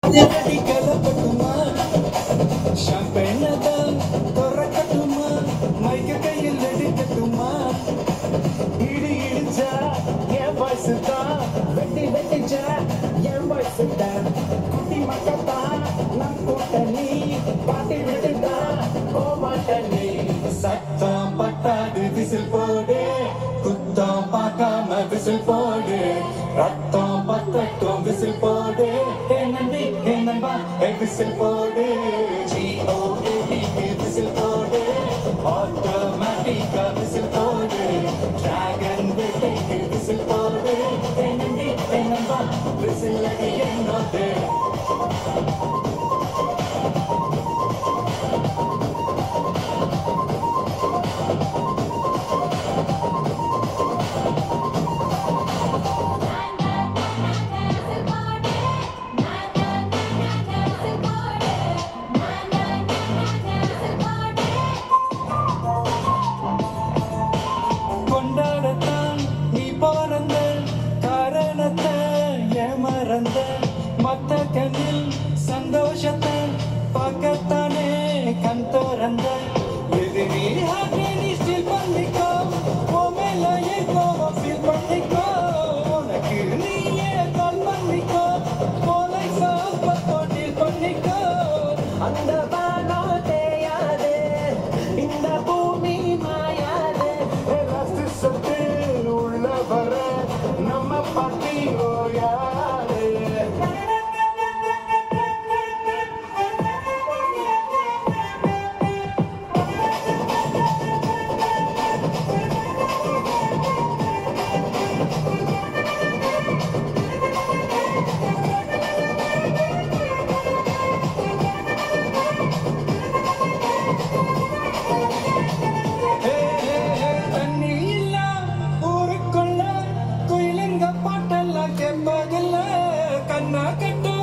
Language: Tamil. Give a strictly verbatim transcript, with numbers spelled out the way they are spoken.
சத்தம் பட்டாது விசில் போடு குத்தம் பார்க்காம விசில் போடு ரத்தம் பத்தட்டும் விசில் போடு நம்பி நம்பா விசில் போடு விசில் போடு ஆட்டோமேட்டிக்கா விசில் போடு டிராகன் வேட்டைக்கு விசில் போடு நம்பி நம்பா விசில் என்னோடு சந்தோஷத்தை பார்க்கத்தானே கண் திறந்த எதிரி நீ ஸ்டில் பண்ணிக்கோ மேல கோவம் ஃபீல் பண்ணிக்கோ உனக்கு நீயே கால் பண்ணிக்கோ போலை சாப்போ டீல் பண்ணிக்கோ அந்த வானோ தேயாது இந்த பூமி மாயாது ரசிசத்து உள்ள வர நம்ம பத்தி ஓயாது கண்ணா கட்டு